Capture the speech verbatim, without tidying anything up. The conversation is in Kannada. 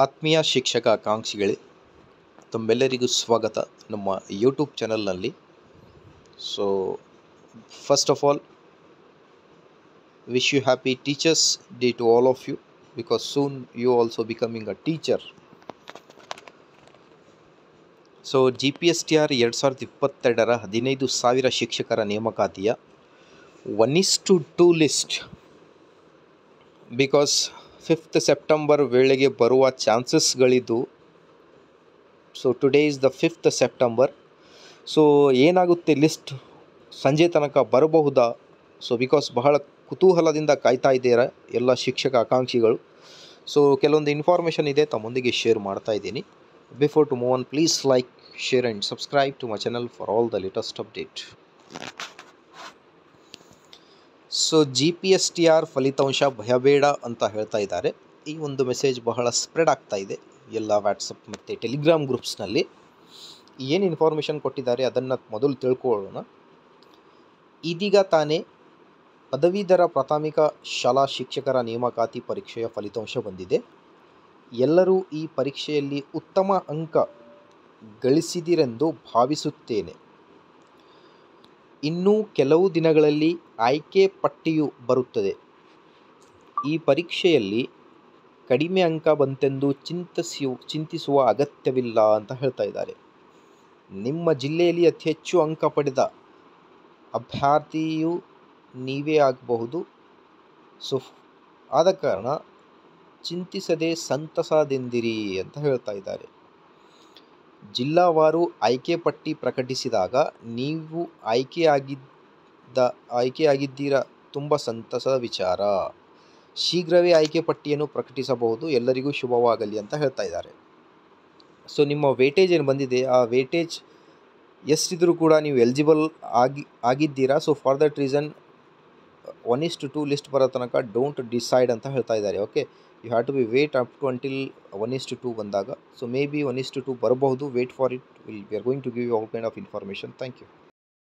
ಆತ್ಮೀಯ ಶಿಕ್ಷಕ ಆಕಾಂಕ್ಷಿಗಳೇ, ತಮ್ಮೆಲ್ಲರಿಗೂ ಸ್ವಾಗತ ನಮ್ಮ ಯೂಟ್ಯೂಬ್ ಚಾನಲ್ನಲ್ಲಿ. So first of all, wish you happy teachers day to all of you, because soon you also becoming a teacher. So G P S T R ಎರಡು ಸಾವಿರದ ಇಪ್ಪತ್ತೆರಡರ ಹದಿನೈದು ಸಾವಿರ ಶಿಕ್ಷಕರ ನೇಮಕಾತಿಯ one is to two list, because fifth September ವೇಳೆಗೆ ಬರುವ ಚಾನ್ಸಸ್ಗಳಿದ್ದು. So today is the fifth September. So ಏನಾಗುತ್ತೆ, ಲಿಸ್ಟ್ ಸಂಜೆ ತನಕ ಬರಬಹುದಾ? ಸೊ ಬಿಕಾಸ್ ಬಹಳ ಕುತೂಹಲದಿಂದ ಕಾಯ್ತಾ ಇದ್ದೀರಾ ಎಲ್ಲ ಶಿಕ್ಷಕ ಆಕಾಂಕ್ಷಿಗಳು. ಸೊ ಕೆಲವೊಂದು ಇನ್ಫಾರ್ಮೇಷನ್ ಇದೆ, ತಮ್ಮೊಂದಿಗೆ ಶೇರ್ ಮಾಡ್ತಾ ಇದ್ದೀನಿ. Before to move on, please like, share and subscribe to my channel for all the latest update. So G P S T R ಫಲಿತಾಂಶ ಭಯಬೇಡ ಅಂತ ಹೇಳ್ತಾ ಇದ್ದಾರೆ. ಈ ಒಂದು ಮೆಸೇಜ್ ಬಹಳ ಸ್ಪ್ರೆಡ್ ಆಗ್ತಾ ಇದೆ ಎಲ್ಲ ವಾಟ್ಸಪ್ ಮತ್ತು ಟೆಲಿಗ್ರಾಮ್ ಗ್ರೂಪ್ಸ್ನಲ್ಲಿ. ಏನು ಇನ್ಫಾರ್ಮೇಷನ್ ಕೊಟ್ಟಿದ್ದಾರೆ ಅದನ್ನು ಮೊದಲು ತಿಳ್ಕೊಳ್ಳೋಣ. ಇದೀಗ ತಾನೇ ಪದವೀಧರ ಪ್ರಾಥಮಿಕ ಶಾಲಾ ಶಿಕ್ಷಕರ ನೇಮಕಾತಿ ಪರೀಕ್ಷೆಯ ಫಲಿತಾಂಶ ಬಂದಿದೆ. ಎಲ್ಲರೂ ಈ ಪರೀಕ್ಷೆಯಲ್ಲಿ ಉತ್ತಮ ಅಂಕ ಗಳಿಸಿದಿರೆಂದು ಭಾವಿಸುತ್ತೇನೆ. ಇನ್ನೂ ಕೆಲವು ದಿನಗಳಲ್ಲಿ ಆಯ್ಕೆ ಪಟ್ಟಿಯು ಬರುತ್ತದೆ. ಈ ಪರೀಕ್ಷೆಯಲ್ಲಿ ಕಡಿಮೆ ಅಂಕ ಬಂತೆಂದು ಚಿಂತಿಸಿ ಚಿಂತಿಸುವ ಅಗತ್ಯವಿಲ್ಲ ಅಂತ ಹೇಳ್ತಾ ಇದ್ದಾರೆ. ನಿಮ್ಮ ಜಿಲ್ಲೆಯಲ್ಲಿ ಅತಿ ಹೆಚ್ಚು ಅಂಕ ಪಡೆದ ಅಭ್ಯರ್ಥಿಯು ನೀವೇ ಆಗಬಹುದು. ಸೊ ಆದ ಕಾರಣ ಚಿಂತಿಸದೆ ಸಂತಸದಿಂದಿರಿ ಅಂತ ಹೇಳ್ತಾ ಇದ್ದಾರೆ. ಜಿಲ್ಲಾವಾರು ಆಯ್ಕೆ ಪಟ್ಟಿ ಪ್ರಕಟಿಸಿದಾಗ ನೀವು ಆಯ್ಕೆಯಾಗಿದ್ದ ಆಯ್ಕೆಯಾಗಿದ್ದೀರಾ, ತುಂಬ ಸಂತಸದ ವಿಚಾರ. ಶೀಘ್ರವೇ ಆಯ್ಕೆ ಪಟ್ಟಿಯನ್ನು ಪ್ರಕಟಿಸಬಹುದು. ಎಲ್ಲರಿಗೂ ಶುಭವಾಗಲಿ ಅಂತ ಹೇಳ್ತಾ ಇದ್ದಾರೆ. ಸೊ ನಿಮ್ಮ ವೇಟೇಜ್ ಏನು ಬಂದಿದೆ, ಆ ವೇಟೇಜ್ ಎಷ್ಟಿದ್ರೂ ಕೂಡ ನೀವು ಎಲಿಜಿಬಲ್ ಆಗಿ ಆಗಿದ್ದೀರಾ. So for that reason one is to two list ಬರೋ ತನಕ ಡೋಂಟ್ ಡಿಸೈಡ್ ಅಂತ ಹೇಳ್ತಾ ಇದ್ದಾರೆ. Okay, you have to be wait up to until one is to two ಬಂದಾಗ. So maybe one is to two ಬರಬಹುದು. Wait for it. Will we are going to give you all kind of information. Thank you.